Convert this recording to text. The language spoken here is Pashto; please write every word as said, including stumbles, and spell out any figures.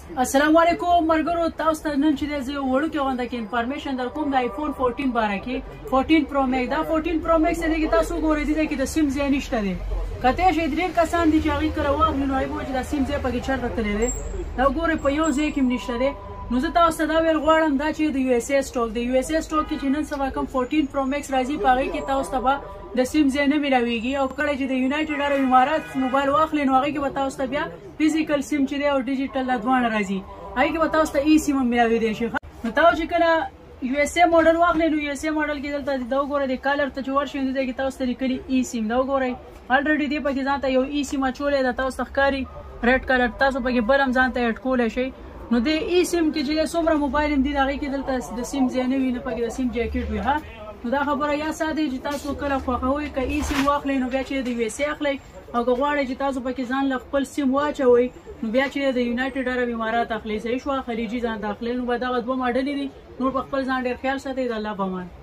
السلام علیکم مرګرو، تاسو ته نن چې د زه وړوکی غونډه کې انفارمیشن در کوم د آیفون فورټین باره کې فورټین پرو میکس. دا فورټین پرو میکس دی کې تاسو ګورئ دي کې د سیم ځای نشته دی. کته شي درې کسان دي چې هغه کړه واخلي نو ایبو چې د سیم ځای پکې چرته تللی دی. دا ګورئ په یو ځای کې نشته دی. نو زه تاسو ته دا ویل غواړم دا چې د یو اس ای سټاک دی. یو اس ای سټاک کې چې نن سبا کوم فورټین پرو میکس راځي په هغې کې تاسو ته به د سیم ځای نه میلاویږي، او کله چې د یونایټډ عرب امارات موبایل واخلئ نو هغې کې به تاسو ته بیا فزیکل سیم چې دی او ډیجیټل دا دواړه راځي. هغې کې به تاسو ته ای سیم هم میلاویدی شي. نو تاسو چې کله یو اس ای موډل واخلئ نو یو اس ای موډل کې دلته دا وګورئ د کالر ته چې ورشئ نو دی کې تاسو ته لیکلي ای سیم. دا وګورئ الریډي دی پکې ځان ته یو ای سیم اچولی ده، تاسو ته ښکاري ریډ کلر. تاسو پکې بل هم ځان ته ایډ کولی شئ. نو د ای سیم کې چې څومره موبایل هم دي د هغې کې دلته د سیم ځای نه وي، نه پکې د سیم جاکټ وي. ها نو دا خبره یا ساده چې تاسو کله خوښوئ که ای سیم واخلئ نو بیا چې د یو اس ای اخلئ، او که غواړئ چې تاسو پکې ځان له خپل سیم واچوئ نو بیا چې د یونایټډ عرب امارات اخلئ. صحیح شوه، خلیجي ځان ته اخلئ. نو به دغه دوه ماډلې دي. نور په خپل ځان ډېر خیال ساتئ. د الله په امان.